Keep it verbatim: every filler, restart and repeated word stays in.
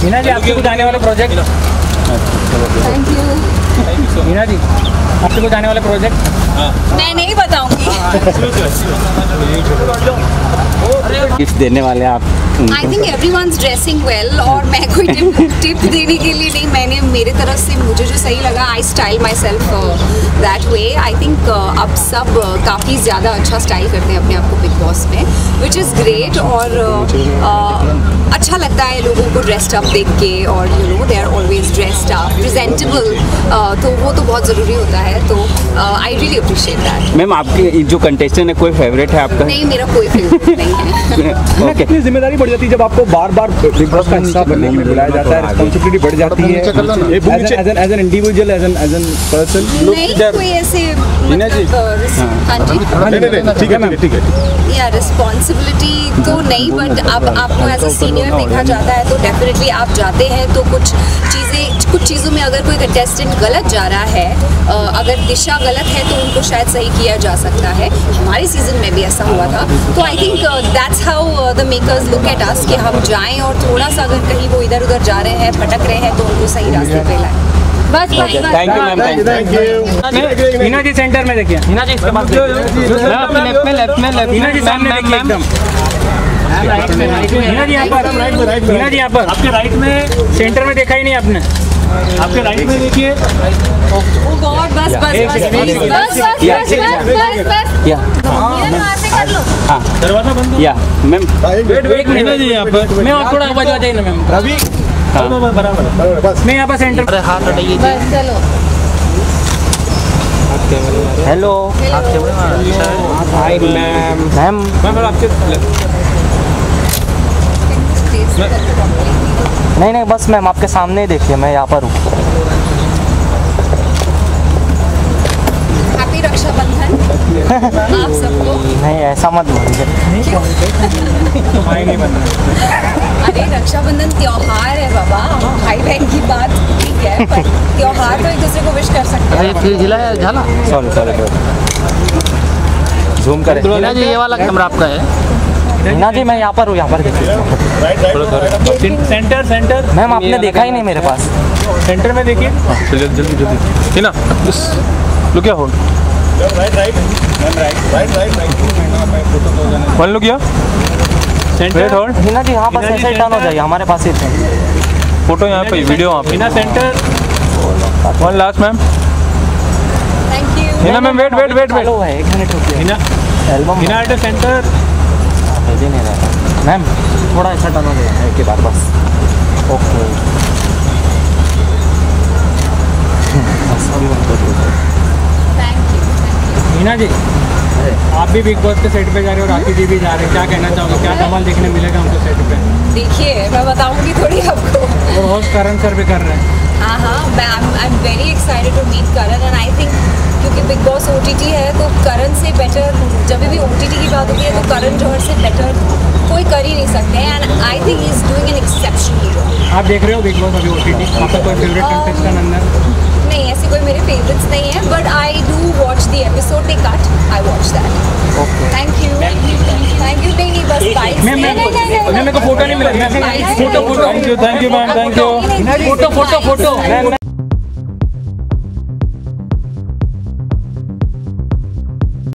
हिना जी आपके कुछ आने वाले project? Thank you. Hina ji आपके कुछ आने वाले प्रोजेक्ट? मैं नहीं बताऊंगी। गिफ्ट देने वाले आप? I think everyone's dressing well और मैं कोई टिप टिप देने के लिए नहीं, मैंने मेरे तरफ से मुझे जो सही लगा I style myself that way. I think अब सब uh, काफ़ी ज़्यादा अच्छा स्टाइल करते हैं अपने आप को बिग बॉस में, विच इज़ ग्रेट। और uh, uh, अच्छा लगता है लोगों को ड्रेस्ड अप देख के, और you know they are always dressed up presentable, तो वो तो बहुत ज़रूरी होता है। तो I really appreciate that. Ma'am आपकी जो कंटेस्टेंट है कोई फेवरेट है आपका? नहीं, मेरा कोई फेवरेट नहीं है। okay. कितनी जिम्मेदारी बढ़ जाती है जब आपको बार बार बिग बॉस का हिस्सा बनने के लिए बुलाया जाता है, रिस्पांसिबिलिटी बढ़ जाती है as an as an individual, as an as an person? नहीं कोई ऐसे मतलब, हाँ जी ठीक है मैम, ठीक है। या रिस्पॉन्सिबिलिटी तो नहीं, बट अब आपको एज अ सीनियर देखा जाता है तो डेफिनेटली आप जाते हैं तो कुछ चीज़ें कुछ चीज़ों में अगर कोई कंटेस्टेंट गलत जा रहा है, अगर दिशा गलत है तो उनको शायद सही किया जा सकता है। हमारे सीजन में भी ऐसा हुआ था। तो I think that's how the makers look at us कि हम जाएं और थोड़ा सा अगर कहीं वो इधर उधर जा रहे हैं, भटक रहे हैं, तो उनको सही रास्ते पे लाएं। बस thank you ma'am, thank you. Hina ji centre में देखिए, हिना जी इसके पास लेफ्ट में लेफ्ट में लेफ्ट हिना जी सामने देखिए एकदम। हिना जी यहाँ पर, हिना जी यहाँ पर आपके राइट में, सेंटर में देखा ही नहीं आपने, आपके राइट में देखिए। ओह गॉड, बस बस बस बस बस बस या हाँ दरवाजा बंद या मैम एक मिनट जी यहाँ पर मैं और थोड़ा आवाज आ जाए ना मैम। रवि बराबर बस मैं यहाँ पर सेंटर। अरे हाथ हटाइए। बस चलो। Hello hi ma'am. Ma'am ma'am आपके नहीं नहीं बस मैम आपके सामने ही देखिए, मैं यहाँ पर हूँ। हैप्पी रक्षाबंधन आप सबको। नहीं ऐसा मत बोलिए। अरे रक्षाबंधन त्योहार है बाबा, भाई बहन की बात ठीक है, पर त्योहार तो एक दूसरे को विश कर सकते हैं। फिर जिला है झाला। सॉरी सॉरी जूम करें। हिना जी ये वाला कैमरा आपका है? हिना जी मैं यहाँ पर हूँ, यहाँ पर देखिए। सेंटर सेंटर मैम आपने देखा ही नहीं मेरे पास। सेंटर में देखिए जल्दी जल्दी जल्दी हिना लुक या hold right right ma'am right right right right one look या सेंटर होल्ड। हिना जी यहाँ पर ऐसे टर्न हो जाइए, हमारे पास ही थे। फोटो यहाँ पे, वीडियो वहाँ पे। Hina centre one last ma'am. Thank you. Hina ma'am wait wait wait wait है एक मिनट रुकिए। Hina album Hina at centre भेज नहीं रहा मैम, थोड़ा ऐसा टर्न हो जाएगा एक बार बस। Okay thank you. Hina ji आप भी बिग बॉस के सेट पे जा रहे हो, राखी जी भी जा रहे हैं, क्या कहना चाहोगे? क्या कमाल देखने मिलेगा हमको सेट पे? देखिए मैं बताऊंगी थोड़ी आपको। और होस्ट करण सर भी कर रहे हैं। हाँ हाँ मैं I am very excited to meet Karan, and I think क्योंकि Bigg Boss O T T है तो करण से बेटर, जब भी ओ टी टी की बात होती है तो करण जौहर से बेटर कोई कर ही नहीं सकते हैं, and I think he is doing an exceptional job. आप देख रहे हो बिग बॉस अभी ओ टी टी, आपका कोई फेवरेट कंटेस्टेंट अंदर? नहीं ऐसे कोई मेरे फेवरेट्स नहीं है, but I do watch the episode they cut, I watch that. Thank you thank you. नहीं नहीं बस बाइक मैम मैम मेरे को फोटो नहीं मिला। Photo photo thank you thank you ma'am, thank you. Photo photo photo